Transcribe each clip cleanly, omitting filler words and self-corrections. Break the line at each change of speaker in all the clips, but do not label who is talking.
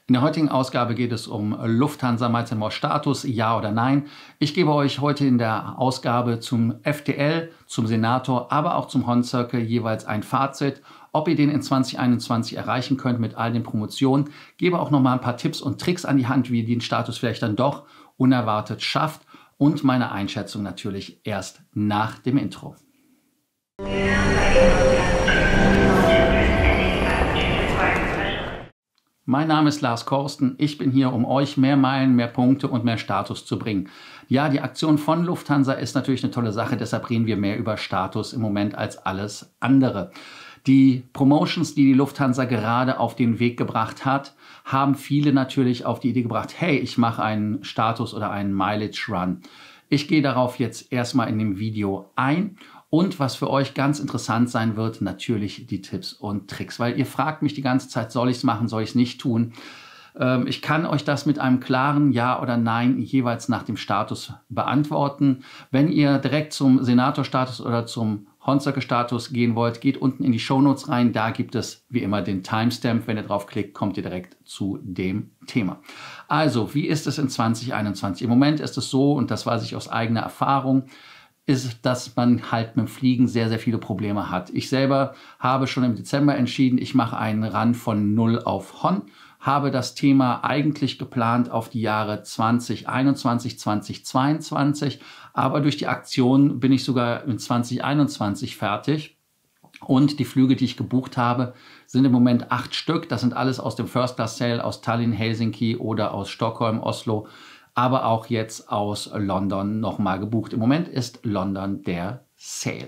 In der heutigen Ausgabe geht es um Lufthansa Miles & More Status, ja oder nein. Ich gebe euch heute in der Ausgabe zum FTL, zum Senator, aber auch zum Horn Circle jeweils ein Fazit, ob ihr den in 2021 erreichen könnt mit all den Promotionen. Gebe auch nochmal ein paar Tipps und Tricks an die Hand, wie ihr den Status vielleicht dann doch unerwartet schafft. Und meine Einschätzung natürlich erst nach dem Intro. Mein Name ist Lars Korsten. Ich bin hier, um euch mehr Meilen, mehr Punkte und mehr Status zu bringen. Ja, die Aktion von Lufthansa ist natürlich eine tolle Sache, deshalb reden wir mehr über Status im Moment als alles andere. Die Promotions, die die Lufthansa gerade auf den Weg gebracht hat, haben viele natürlich auf die Idee gebracht, hey, ich mache einen Status oder einen Mileage Run. Ich gehe darauf jetzt erstmal in dem Video ein. Und was für euch ganz interessant sein wird, natürlich die Tipps und Tricks. Weil ihr fragt mich die ganze Zeit, soll ich es machen, soll ich es nicht tun? Ich kann euch das mit einem klaren Ja oder Nein jeweils nach dem Status beantworten. Wenn ihr direkt zum Senator-Status oder zum Horn Circle-Status gehen wollt, geht unten in die Shownotes rein. Da gibt es wie immer den Timestamp. Wenn ihr draufklickt, kommt ihr direkt zu dem Thema. Also, wie ist es in 2021? Im Moment ist es so, und das weiß ich aus eigener Erfahrung, ist, dass man halt mit dem Fliegen sehr, sehr viele Probleme hat. Ich selber habe schon im Dezember entschieden, ich mache einen Run von 0 auf Horn, habe das Thema eigentlich geplant auf die Jahre 2021, 2022, aber durch die Aktion bin ich sogar in 2021 fertig. Und die Flüge, die ich gebucht habe, sind im Moment 8 Stück. Das sind alles aus dem First Class Sale aus Tallinn, Helsinki oder aus Stockholm, Oslo, aber auch jetzt aus London nochmal gebucht. Im Moment ist London der Sale.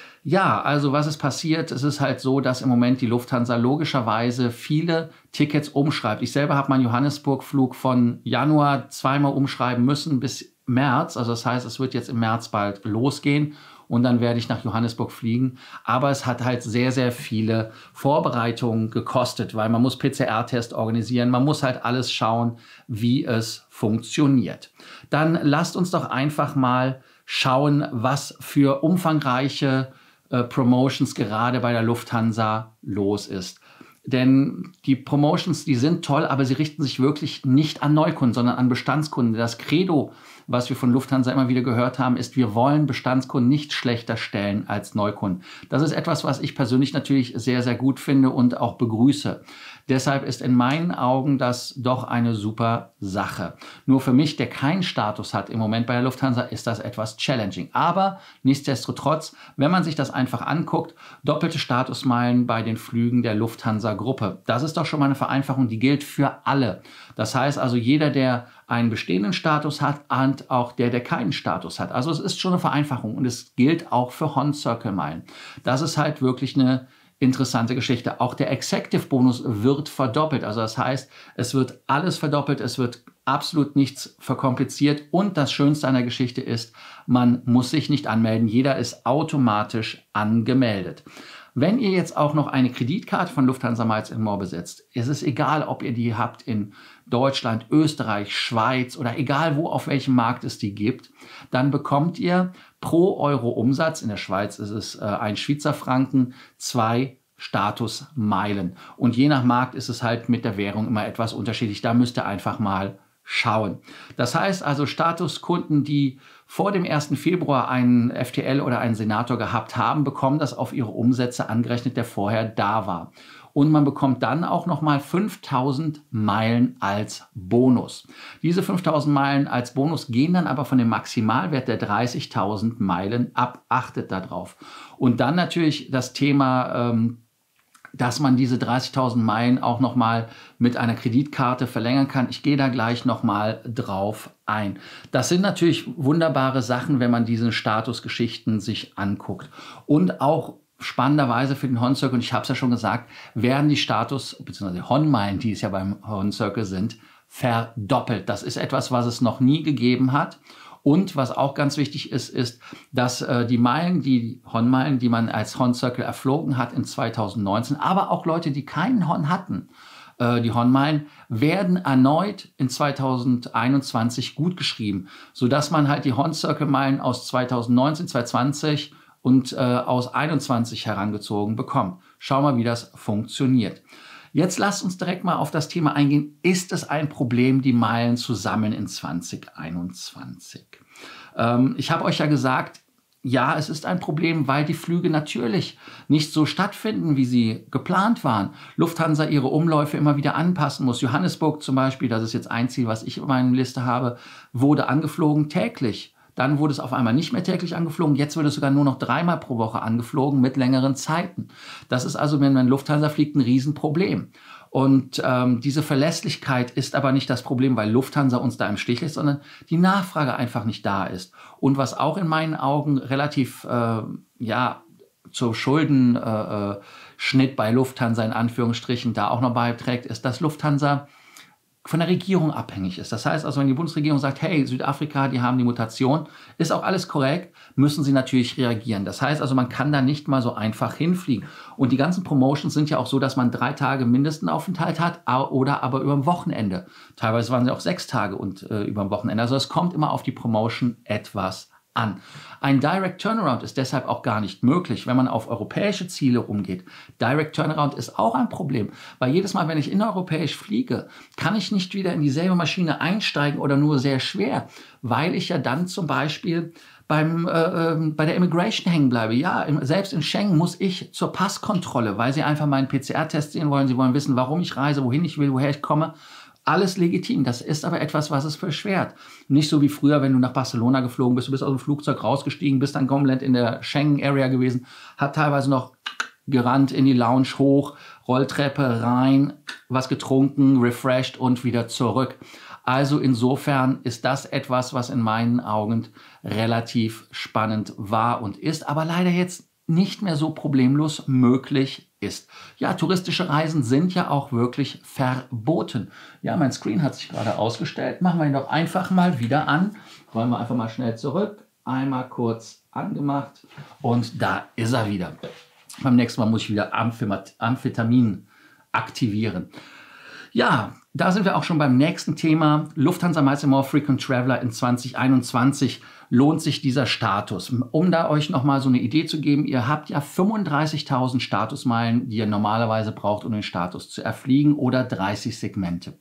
Ja, also was ist passiert? Es ist halt so, dass im Moment die Lufthansa logischerweise viele Tickets umschreibt. Ich selber habe meinen Johannesburg-Flug von Januar zweimal umschreiben müssen bis März. Also das heißt, es wird jetzt im März bald losgehen. Und dann werde ich nach Johannesburg fliegen. Aber es hat halt sehr, sehr viele Vorbereitungen gekostet, weil man muss PCR-Test organisieren. Man muss halt alles schauen, wie es funktioniert. Dann lasst uns doch einfach mal schauen, was für umfangreiche Promotions gerade bei der Lufthansa los ist. Denn die Promotions, die sind toll, aber sie richten sich wirklich nicht an Neukunden, sondern an Bestandskunden. Das Credo, was wir von Lufthansa immer wieder gehört haben, ist, wir wollen Bestandskunden nicht schlechter stellen als Neukunden. Das ist etwas, was ich persönlich natürlich sehr, sehr gut finde und auch begrüße. Deshalb ist in meinen Augen das doch eine super Sache. Nur für mich, der keinen Status hat im Moment bei der Lufthansa, ist das etwas challenging. Aber nichtsdestotrotz, wenn man sich das einfach anguckt, doppelte Statusmeilen bei den Flügen der Lufthansa-Gruppe. Das ist doch schon mal eine Vereinfachung, die gilt für alle. Das heißt also, jeder, der einen bestehenden Status hat und auch der, der keinen Status hat. Also es ist schon eine Vereinfachung und es gilt auch für Horn Circle Meilen. Das ist halt wirklich eine interessante Geschichte. Auch der Executive-Bonus wird verdoppelt. Also das heißt, es wird alles verdoppelt, es wird absolut nichts verkompliziert. Und das Schönste an der Geschichte ist, man muss sich nicht anmelden. Jeder ist automatisch angemeldet. Wenn ihr jetzt auch noch eine Kreditkarte von Lufthansa Miles & More besitzt, ist es egal, ob ihr die habt in Deutschland, Österreich, Schweiz oder egal wo, auf welchem Markt es die gibt, dann bekommt ihr pro Euro Umsatz, in der Schweiz ist es 1 Schweizer Franken, 2 Statusmeilen. Und je nach Markt ist es halt mit der Währung immer etwas unterschiedlich. Da müsst ihr einfach mal schauen. Das heißt also, Statuskunden, die vor dem 1. Februar einen FTL oder einen Senator gehabt haben, bekommen das auf ihre Umsätze angerechnet, der vorher da war. Und man bekommt dann auch nochmal 5.000 Meilen als Bonus. Diese 5.000 Meilen als Bonus gehen dann aber von dem Maximalwert der 30.000 Meilen ab. Achtet darauf. Und dann natürlich das Thema, dass man diese 30.000 Meilen auch nochmal mit einer Kreditkarte verlängern kann. Ich gehe da gleich nochmal drauf ein. Das sind natürlich wunderbare Sachen, wenn man diese Statusgeschichten sich anguckt. Und auch spannenderweise für den Horn Circle, und ich habe es ja schon gesagt, werden die Status- bzw. Horn-Meilen, die es ja beim Horn Circle sind, verdoppelt. Das ist etwas, was es noch nie gegeben hat. Und was auch ganz wichtig ist, ist, dass die Meilen, die Horn-Meilen, die man als Horn Circle erflogen hat in 2019, aber auch Leute, die keinen Horn hatten, die Horn-Meilen, werden erneut in 2021 gutgeschrieben, sodass man halt die Horn Circle Meilen aus 2019, 2020 und aus 21 herangezogen bekommt. Schau mal, wie das funktioniert. Jetzt lasst uns direkt mal auf das Thema eingehen. Ist es ein Problem, die Meilen zu sammeln in 2021? Ich habe euch ja gesagt, ja, es ist ein Problem, weil die Flüge natürlich nicht so stattfinden, wie sie geplant waren. Lufthansa ihre Umläufe immer wieder anpassen muss. Johannesburg zum Beispiel, das ist jetzt ein Ziel, was ich in meiner Liste habe, wurde angeflogen täglich. Dann wurde es auf einmal nicht mehr täglich angeflogen. Jetzt wird es sogar nur noch 3-mal pro Woche angeflogen mit längeren Zeiten. Das ist also, wenn man Lufthansa fliegt, ein Riesenproblem. Und diese Verlässlichkeit ist aber nicht das Problem, weil Lufthansa uns da im Stich lässt, sondern die Nachfrage einfach nicht da ist. Und was auch in meinen Augen relativ zur Schuldenschnitt bei Lufthansa in Anführungsstrichen da auch noch beiträgt, ist, dass Lufthansa von der Regierung abhängig ist. Das heißt also, wenn die Bundesregierung sagt, hey, Südafrika, die haben die Mutation, ist auch alles korrekt, müssen sie natürlich reagieren. Das heißt also, man kann da nicht mal so einfach hinfliegen. Und die ganzen Promotions sind ja auch so, dass man 3 Tage Mindestaufenthalt hat oder aber über dem Wochenende. Teilweise waren sie auch 6 Tage und über dem Wochenende. Also es kommt immer auf die Promotion etwas an. Ein Direct Turnaround ist deshalb auch gar nicht möglich, wenn man auf europäische Ziele umgeht. Direct Turnaround ist auch ein Problem, weil jedes Mal, wenn ich innereuropäisch fliege, kann ich nicht wieder in dieselbe Maschine einsteigen oder nur sehr schwer, weil ich ja dann zum Beispiel bei der Immigration hängen bleibe. Ja, selbst in Schengen muss ich zur Passkontrolle, weil sie einfach meinen PCR-Test sehen wollen. Sie wollen wissen, warum ich reise, wohin ich will, woher ich komme. Alles legitim. Das ist aber etwas, was es verschwert. Nicht so wie früher, wenn du nach Barcelona geflogen bist, du bist aus dem Flugzeug rausgestiegen, bist dann komplett in der Schengen-Area gewesen, hat teilweise noch gerannt in die Lounge hoch, Rolltreppe rein, was getrunken, refreshed und wieder zurück. Also insofern ist das etwas, was in meinen Augen relativ spannend war und ist, aber leider jetzt nicht mehr so problemlos möglich ist. Ja, touristische Reisen sind ja auch wirklich verboten. Ja, mein Screen hat sich gerade ausgestellt. Machen wir ihn doch einfach mal wieder an. Wollen wir einfach mal schnell zurück. Einmal kurz angemacht und da ist er wieder. Beim nächsten Mal muss ich wieder Amphetamin aktivieren. Ja, da sind wir auch schon beim nächsten Thema. Lufthansa Miles & More Frequent Traveler in 2021. Lohnt sich dieser Status? Um da euch nochmal so eine Idee zu geben, ihr habt ja 35.000 Statusmeilen, die ihr normalerweise braucht, um den Status zu erfliegen, oder 30 Segmente.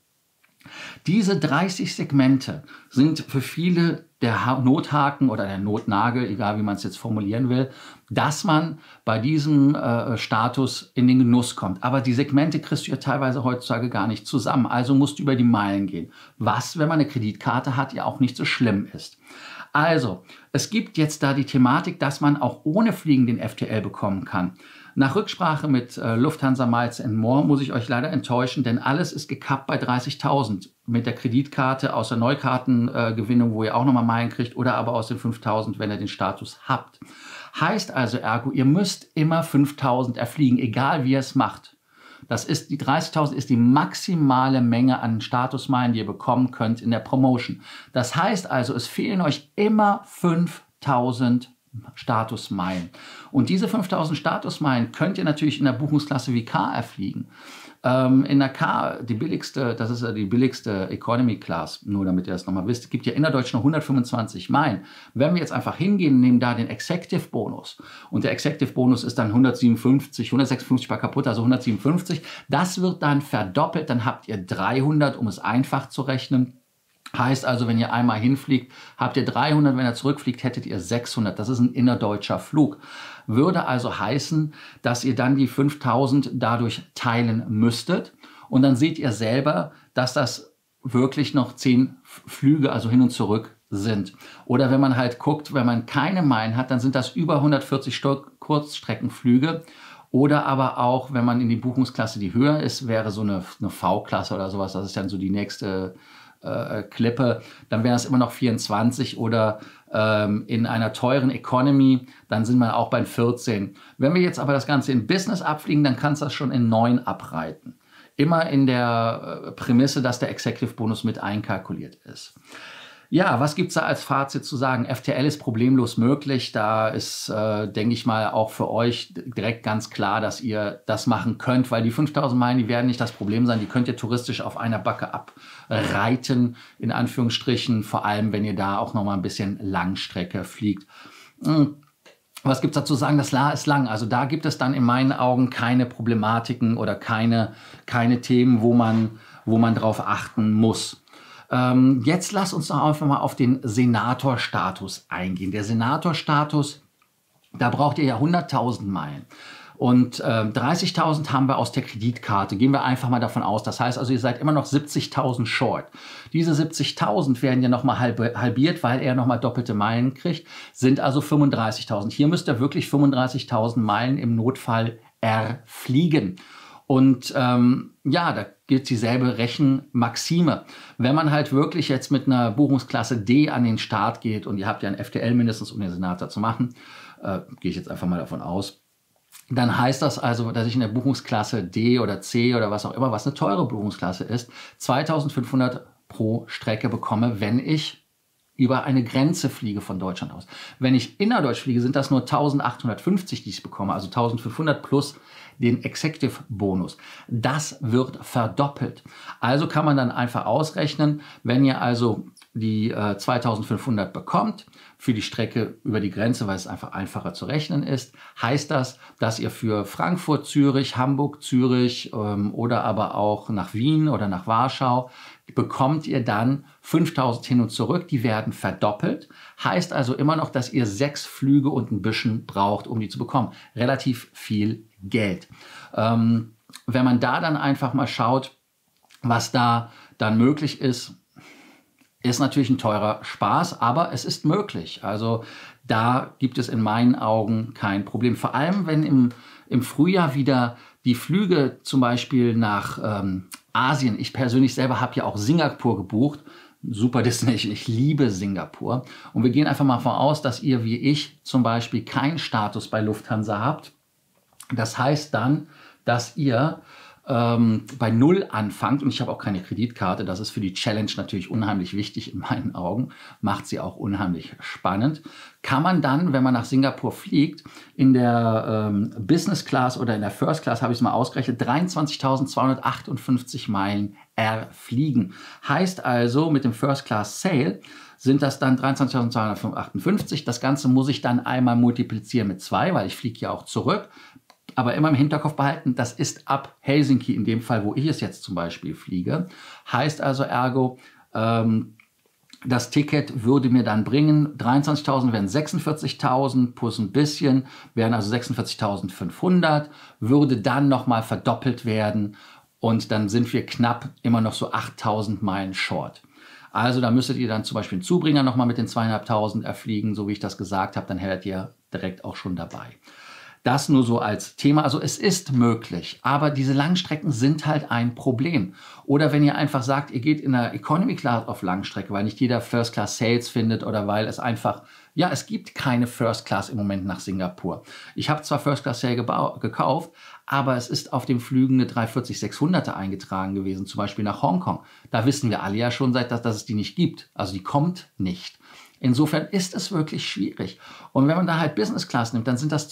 Diese 30 Segmente sind für viele der Nothaken oder der Notnagel, egal wie man es jetzt formulieren will, dass man bei diesem Status in den Genuss kommt. Aber die Segmente kriegst du ja teilweise heutzutage gar nicht zusammen. Also musst du über die Meilen gehen. Was, wenn man eine Kreditkarte hat, ja auch nicht so schlimm ist. Also, es gibt jetzt da die Thematik, dass man auch ohne Fliegen den FTL bekommen kann. Nach Rücksprache mit Lufthansa Miles & More muss ich euch leider enttäuschen, denn alles ist gekappt bei 30.000 mit der Kreditkarte aus der Neukartengewinnung, wo ihr auch nochmal Meilen kriegt, oder aber aus den 5.000, wenn ihr den Status habt. Heißt also ergo, ihr müsst immer 5.000 erfliegen, egal wie ihr es macht. Das ist, die 30.000 ist die maximale Menge an Statusmeilen, die ihr bekommen könnt in der Promotion. Das heißt also, es fehlen euch immer 5.000 Statusmeilen. Und diese 5.000 Statusmeilen könnt ihr natürlich in der Buchungsklasse wie K erfliegen. In der K, die billigste, das ist ja die billigste Economy Class, nur damit ihr das nochmal wisst, gibt ja innerdeutsch nur 125 Meilen. Wenn wir jetzt einfach hingehen und nehmen da den Executive Bonus und der Executive Bonus ist dann 156 bei kaputt, also 157, das wird dann verdoppelt, dann habt ihr 300, um es einfach zu rechnen. Heißt also, wenn ihr einmal hinfliegt, habt ihr 300, wenn ihr zurückfliegt, hättet ihr 600. Das ist ein innerdeutscher Flug. Würde also heißen, dass ihr dann die 5.000 dadurch teilen müsstet. Und dann seht ihr selber, dass das wirklich noch 10 Flüge, also hin und zurück, sind. Oder wenn man halt guckt, wenn man keine Meilen hat, dann sind das über 140 Kurzstreckenflüge. Oder aber auch, wenn man in die Buchungsklasse, die höher ist, wäre so eine V-Klasse oder sowas, das ist dann so die nächste Klippe, dann wären es immer noch 24 oder in einer teuren Economy, dann sind wir auch bei 14. Wenn wir jetzt aber das Ganze in Business abfliegen, dann kannst du das schon in 9 abreiten. Immer in der Prämisse, dass der Executive Bonus mit einkalkuliert ist. Ja, was gibt es da als Fazit zu sagen? FTL ist problemlos möglich. Da ist, denke ich mal, auch für euch direkt ganz klar, dass ihr das machen könnt, weil die 5.000 Meilen, die werden nicht das Problem sein. Die könnt ihr touristisch auf einer Backe abreiten, in Anführungsstrichen, vor allem, wenn ihr da auch noch mal ein bisschen Langstrecke fliegt. Was gibt es dazu zu sagen? Das La ist lang. Also da gibt es dann in meinen Augen keine Problematiken oder keine Themen, wo man drauf achten muss. Jetzt lass uns noch einfach mal auf den Senatorstatus eingehen. Der Senatorstatus, da braucht ihr ja 100.000 Meilen. Und 30.000 haben wir aus der Kreditkarte. Gehen wir einfach mal davon aus. Das heißt also, ihr seid immer noch 70.000 short. Diese 70.000 werden ja nochmal halbiert, weil er nochmal doppelte Meilen kriegt, sind also 35.000. Hier müsst ihr wirklich 35.000 Meilen im Notfall erfliegen. Und ja, da gilt dieselbe Rechenmaxime. Wenn man halt wirklich jetzt mit einer Buchungsklasse D an den Start geht und ihr habt ja ein FTL mindestens, um den Senator zu machen, gehe ich jetzt einfach mal davon aus, dann heißt das also, dass ich in der Buchungsklasse D oder C oder was auch immer, was eine teure Buchungsklasse ist, 2.500 pro Strecke bekomme, wenn ich über eine Grenze fliege von Deutschland aus. Wenn ich innerdeutsch fliege, sind das nur 1.850, die ich bekomme, also 1.500 plus den Executive Bonus. Das wird verdoppelt. Also kann man dann einfach ausrechnen, wenn ihr also die 2.500 bekommt für die Strecke über die Grenze, weil es einfach einfacher zu rechnen ist, heißt das, dass ihr für Frankfurt, Zürich, Hamburg, Zürich oder aber auch nach Wien oder nach Warschau bekommt ihr dann 5.000 hin und zurück. Die werden verdoppelt. Heißt also immer noch, dass ihr 6 Flüge und ein bisschen braucht, um die zu bekommen. Relativ viel Geld. Wenn man da dann einfach mal schaut, was da dann möglich ist, ist natürlich ein teurer Spaß, aber es ist möglich. Also da gibt es in meinen Augen kein Problem. Vor allem, wenn im Frühjahr wieder die Flüge zum Beispiel nach Asien, ich persönlich selber habe ja auch Singapur gebucht, super Destination, ich liebe Singapur. Und wir gehen einfach mal davon aus, dass ihr wie ich zum Beispiel keinen Status bei Lufthansa habt. Das heißt dann, dass ihr bei Null anfangt, und ich habe auch keine Kreditkarte, das ist für die Challenge natürlich unheimlich wichtig in meinen Augen, macht sie auch unheimlich spannend, kann man dann, wenn man nach Singapur fliegt, in der Business Class oder in der First Class, habe ich es mal ausgerechnet, 23.258 Meilen erfliegen. Heißt also, mit dem First Class Sale sind das dann 23.258. Das Ganze muss ich dann einmal multiplizieren mit 2, weil ich fliege ja auch zurück. Aber immer im Hinterkopf behalten, das ist ab Helsinki, in dem Fall, wo ich es jetzt zum Beispiel fliege. Heißt also ergo, das Ticket würde mir dann bringen, 23.000 wären 46.000 plus ein bisschen, wären also 46.500, würde dann nochmal verdoppelt werden und dann sind wir knapp immer noch so 8.000 Meilen short. Also da müsstet ihr dann zum Beispiel einen Zubringer nochmal mit den 2.500 erfliegen, so wie ich das gesagt habe, dann hättet ihr direkt auch schon dabei. Das nur so als Thema. Also es ist möglich, aber diese Langstrecken sind halt ein Problem. Oder wenn ihr einfach sagt, ihr geht in der Economy Class auf Langstrecke, weil nicht jeder First Class Sales findet oder weil es einfach, ja, es gibt keine First Class im Moment nach Singapur. Ich habe zwar First Class Sale gekauft, aber es ist auf den Flügen eine 340-600er eingetragen gewesen, zum Beispiel nach Hongkong. Da wissen wir alle ja schon, dass es die nicht gibt. Also die kommt nicht. Insofern ist es wirklich schwierig. Und wenn man da halt Business Class nimmt, dann sind das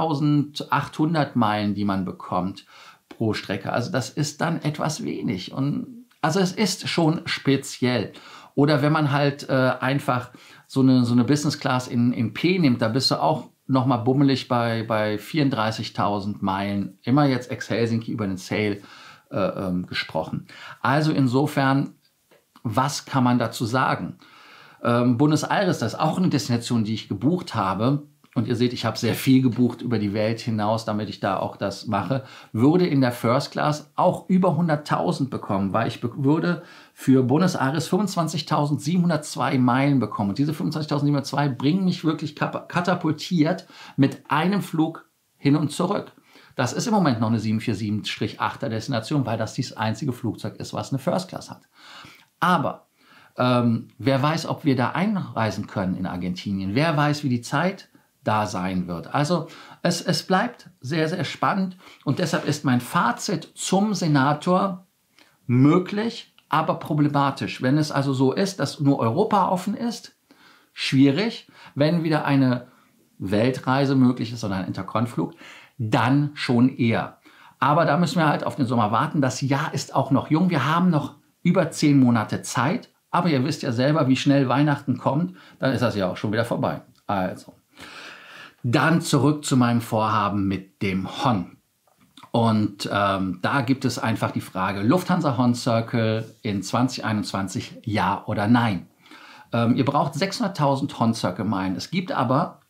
12.800 Meilen, die man bekommt pro Strecke. Also das ist dann etwas wenig. Und also es ist schon speziell. Oder wenn man halt einfach so eine Business Class in P nimmt, da bist du auch nochmal bummelig bei 34.000 Meilen. Immer jetzt ex-Helsinki über den Sale gesprochen. Also insofern, was kann man dazu sagen? Buenos Aires, das ist auch eine Destination, die ich gebucht habe. Und ihr seht, ich habe sehr viel gebucht über die Welt hinaus, damit ich da auch das mache. Würde in der First Class auch über 100.000 bekommen, weil ich würde für Buenos Aires 25.702 Meilen bekommen. Und diese 25.702 bringen mich wirklich katapultiert mit einem Flug hin und zurück. Das ist im Moment noch eine 747-8er Destination, weil das einzige Flugzeug ist, was eine First Class hat. Aber wer weiß, ob wir da einreisen können in Argentinien. Wer weiß, wie die Zeit da sein wird. Also es bleibt sehr, sehr spannend. Und deshalb ist mein Fazit zum Senator möglich, aber problematisch. Wenn es also so ist, dass nur Europa offen ist, schwierig. Wenn wieder eine Weltreise möglich ist oder ein Interkonflug, dann schon eher. Aber da müssen wir halt auf den Sommer warten. Das Jahr ist auch noch jung. Wir haben noch über 10 Monate Zeit. Aber ihr wisst ja selber, wie schnell Weihnachten kommt, dann ist das ja auch schon wieder vorbei. Also, Dann zurück zu meinem Vorhaben mit dem Hon. Und da gibt es einfach die Frage, Lufthansa Hon Circle in 2021, ja oder nein? Ihr braucht 600.000 Hon Circle Meilen. Es gibt aber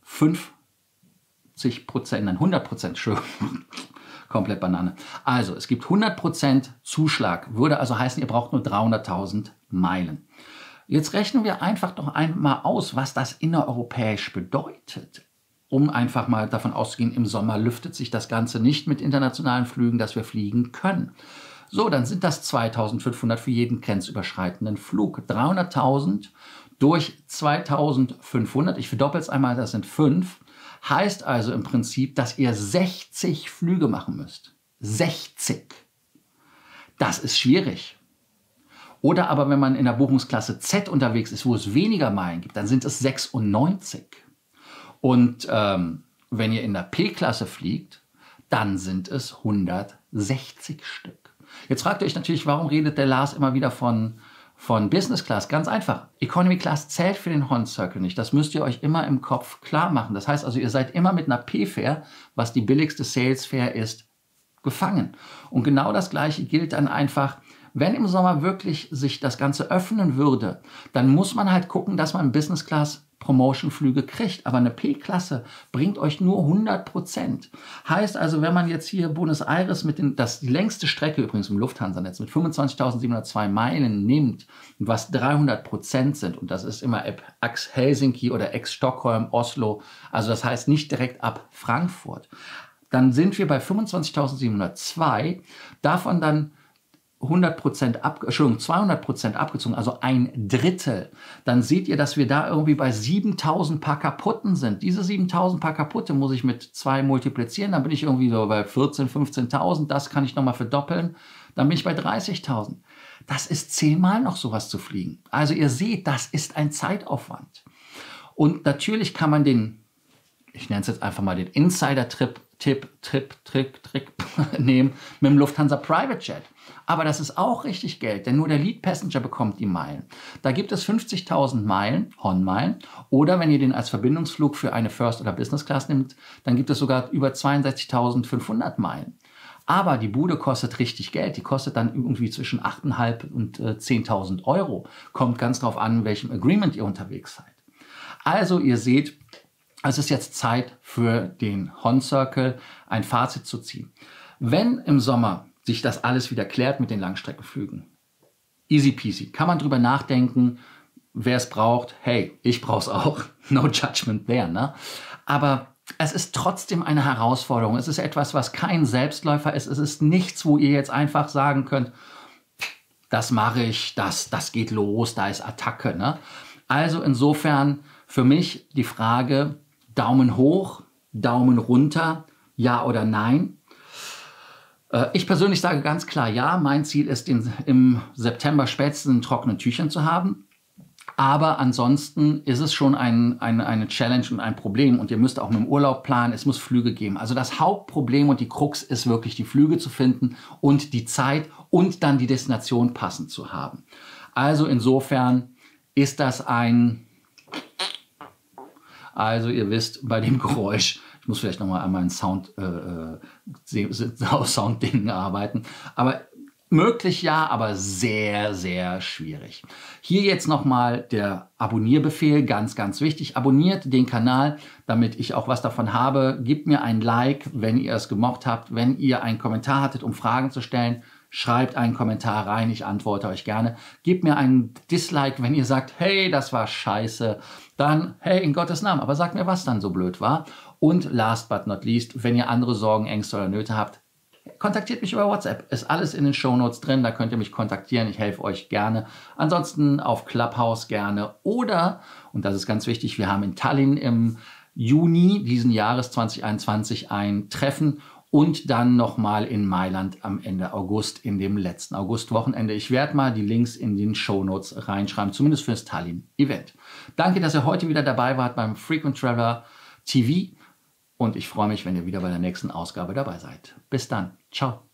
100%, schön, komplett Banane. Also es gibt 100% Zuschlag, würde also heißen, ihr braucht nur 300.000 Meilen. Jetzt rechnen wir einfach doch einmal aus, was das innereuropäisch bedeutet. Um einfach mal davon auszugehen, im Sommer lüftet sich das Ganze nicht mit internationalen Flügen, dass wir fliegen können. So, dann sind das 2.500 für jeden grenzüberschreitenden Flug. 300.000 durch 2.500, ich verdoppel es einmal, das sind 5, heißt also im Prinzip, dass ihr 60 Flüge machen müsst. 60. Das ist schwierig. Oder aber wenn man in der Buchungsklasse Z unterwegs ist, wo es weniger Meilen gibt, dann sind es 96. Und wenn ihr in der P-Klasse fliegt, dann sind es 160 Stück. Jetzt fragt ihr euch natürlich, warum redet der Lars immer wieder von Business Class? Ganz einfach. Economy Class zählt für den Hon Circle nicht. Das müsst ihr euch immer im Kopf klar machen. Das heißt also, ihr seid immer mit einer P-Fare, was die billigste Sales Fare ist, gefangen. Und genau das Gleiche gilt dann einfach, wenn im Sommer wirklich sich das Ganze öffnen würde, dann muss man halt gucken, dass man Business Class Promotion-Flüge kriegt. Aber eine P-Klasse bringt euch nur 100%. Heißt also, wenn man jetzt hier Buenos Aires die längste Strecke übrigens im Lufthansa-Netz mit 25.702 Meilen nimmt, was 300% sind, und das ist immer ex-Helsinki oder ex-Stockholm, Oslo, also das heißt nicht direkt ab Frankfurt, dann sind wir bei 25.702, davon dann 200% abgezogen, also ein Drittel, dann seht ihr, dass wir da irgendwie bei 7.000 Paar Kaputten sind. Diese 7.000 Paar Kaputte muss ich mit 2 multiplizieren, dann bin ich irgendwie so bei 14.000, 15.000, das kann ich nochmal verdoppeln, dann bin ich bei 30.000. Das ist 10-mal noch sowas zu fliegen. Also ihr seht, das ist ein Zeitaufwand. Und natürlich kann man ich nenne es jetzt einfach mal den Insider-Trick nehmen mit dem Lufthansa Private Jet. Aber das ist auch richtig Geld, denn nur der Lead Passenger bekommt die Meilen. Da gibt es 50.000 Meilen, Hon-Meilen, oder wenn ihr den als Verbindungsflug für eine First- oder Business Class nimmt, dann gibt es sogar über 62.500 Meilen. Aber die Bude kostet richtig Geld. Die kostet dann irgendwie zwischen 8.500 und 10.000 Euro. Kommt ganz drauf an, in welchem Agreement ihr unterwegs seid. Also ihr seht, es ist jetzt Zeit für den Hon Circle ein Fazit zu ziehen. Wenn im Sommer sich das alles wieder klärt mit den Langstreckenflügen, easy peasy, kann man drüber nachdenken, wer es braucht. Hey, ich brauche es auch. No judgment there, ne? Aber es ist trotzdem eine Herausforderung. Es ist etwas, was kein Selbstläufer ist. Es ist nichts, wo ihr jetzt einfach sagen könnt, das mache ich, das geht los, da ist Attacke, ne? Also insofern für mich die Frage, Daumen hoch, Daumen runter, ja oder nein. Ich persönlich sage ganz klar ja. Mein Ziel ist, im September spätestens in trockenen Tüchern zu haben. Aber ansonsten ist es schon eine Challenge und ein Problem. Und ihr müsst auch mit dem Urlaub planen. Es muss Flüge geben. Also das Hauptproblem und die Krux ist wirklich, die Flüge zu finden und die Zeit und dann die Destination passend zu haben. Also insofern ist das also ihr wisst, bei dem Geräusch, ich muss vielleicht nochmal an meinen Sounddingen arbeiten, aber möglich ja, aber sehr, sehr schwierig. Hier jetzt nochmal der Abonnierbefehl, ganz, ganz wichtig. Abonniert den Kanal, damit ich auch was davon habe. Gebt mir ein Like, wenn ihr es gemocht habt. Wenn ihr einen Kommentar hattet, um Fragen zu stellen, schreibt einen Kommentar rein, ich antworte euch gerne. Gebt mir einen Dislike, wenn ihr sagt, hey, das war scheiße. Dann, hey, in Gottes Namen, aber sagt mir, was dann so blöd war. Und last but not least, wenn ihr andere Sorgen, Ängste oder Nöte habt, kontaktiert mich über WhatsApp. Ist alles in den Shownotes drin, da könnt ihr mich kontaktieren, ich helfe euch gerne. Ansonsten auf Clubhouse gerne oder, und das ist ganz wichtig, wir haben in Tallinn im Juni diesen Jahres 2021 ein Treffen und dann nochmal in Mailand am Ende August, in dem letzten Augustwochenende. Ich werde mal die Links in den Shownotes reinschreiben, zumindest fürs Tallinn-Event. Danke, dass ihr heute wieder dabei wart beim Frequent Traveler TV und ich freue mich, wenn ihr wieder bei der nächsten Ausgabe dabei seid. Bis dann. Ciao.